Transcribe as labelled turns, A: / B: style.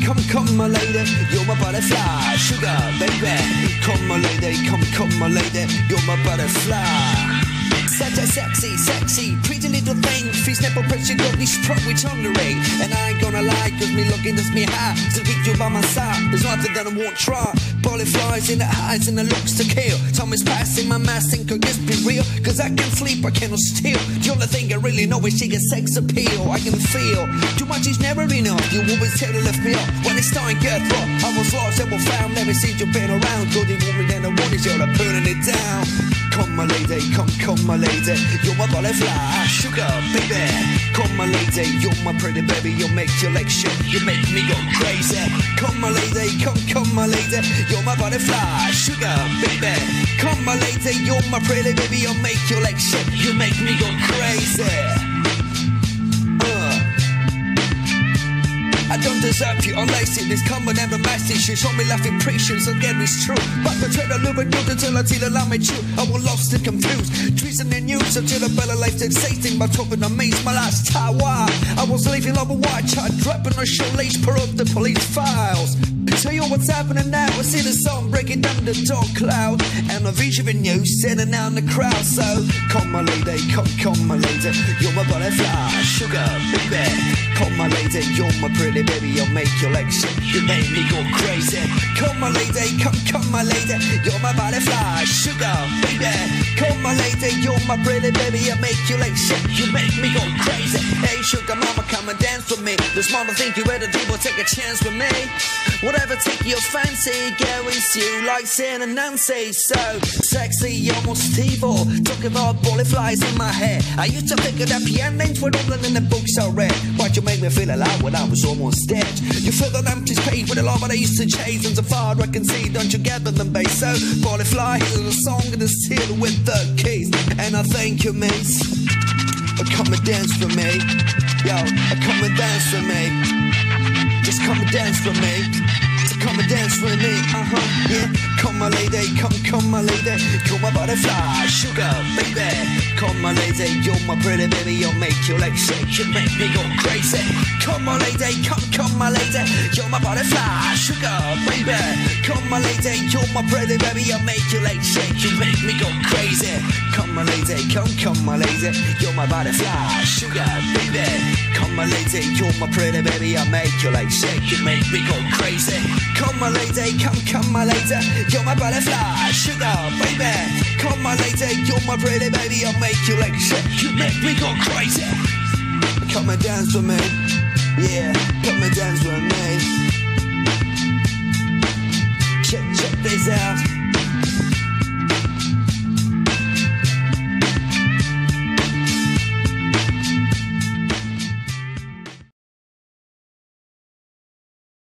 A: come my lady, you're my butterfly. Sugar, baby, come my lady, come my lady, you're my butterfly. Such a sexy, pretty little thing. Feels never pressure, got me struck with hungry. And I ain't gonna lie, cause me looking that's me high. Still keep you by my side, there's nothing that I won't try. Butterflies in the eyes and the looks to kill. Time is passing, my mind think could this be real? Cause I can't sleep, I cannot steal. The only thing I really know is she gets sex appeal. I can feel, too much is never enough. You always tell to lift me up when it's time to get rough. I was lost and was found, never seen you been around. Go the woman and the one is you're burning it down. Come my lady, come my lady, you're my butterfly, sugar baby. Come my lady, you're my pretty baby, you make your legs shake, you make me go crazy. Come my lady, come my lady, you're my butterfly, sugar baby. Come my lady, you're my pretty baby, you make your legs shake, you make me go crazy. I don't deserve you unless it is common and romantic. You show me laughing patience, again it's true. But the trade a little bit good until I tell I met you. I was lost and confused, treason and news until a better life sensating. But hoping to meet my last Taiwan. I was living over watch, I dropping a show lace per up the police files. Tell you what's happening now. I see the sun breaking down the dark cloud, and the vision of you sending down the crowd. So come my lady, come my lady, you're my butterfly, sugar baby. Come my lady, you're my pretty baby, you'll make your legs shake, you make me go crazy. Come my lady, come my lady, you're my butterfly, sugar baby. Come my lady, you're my pretty baby, you make your legs shake, you make me go crazy. Hey sugar mama, come and dance with me. This mama think you better do, but take a chance with me. Whatever take your fancy, guarantee you like Sin and Nancy. So sexy, almost evil, talking about butterflies in my hair. I used to think of that piano names were all in the books I read. Why'd you make me feel alive when I was almost dead? You fill an empty space with a love that I used to chase, and so far I can see, don't you gather them bass? So butterfly, here's a song and a seal with the keys. And I thank you mates, come and dance for me. Yo, come and dance for me. Just come and dance for me. Come and dance with me, yeah. Come my lady, come my lady, you're my butterfly, sugar baby. Come my lady, you're my pretty baby, you'll make your legs shake, you make me go crazy. Come my lady, come my lady, you're my butterfly, sugar baby. Come my lady, you're my pretty baby, you'll make your legs shake, you make me go crazy. Come my lady, come my lady, you're my butterfly, sugar baby. Come my lady, you're my pretty baby, I'll make your legs shake, you make me go crazy. Come my lady, come my lady, you're my butterfly, sugar baby. Come my lady, you're my pretty baby, I'll make you like shit, you make me go crazy. Come and dance with me, yeah, come and dance with me. Check this out.